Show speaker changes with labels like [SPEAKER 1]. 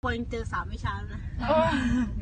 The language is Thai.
[SPEAKER 1] ปอยเจอ3 วิชาแล้วนะ